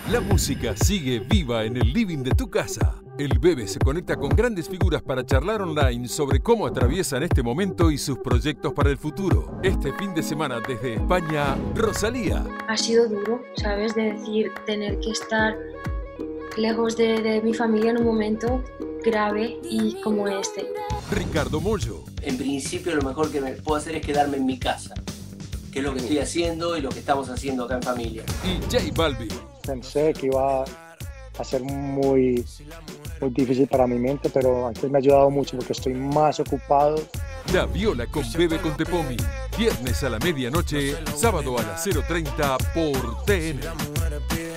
La música sigue viva en el living de tu casa. El Bebe se conecta con grandes figuras para charlar online sobre cómo atraviesan este momento y sus proyectos para el futuro. Este fin de semana desde España, Rosalía. Ha sido duro, ¿sabes? De decir, tener que estar lejos de mi familia en un momento grave y como este. Ricardo Mollo. En principio lo mejor que me puedo hacer es quedarme en mi casa, que es lo que estoy haciendo y lo que estamos haciendo acá en familia. Y J Balvin. Pensé que iba a ser muy difícil para mi mente, pero antes me ha ayudado mucho porque estoy más ocupado. La Viola con Bebe Contepomi. Viernes a la medianoche, sábado a las 0:30 por TN.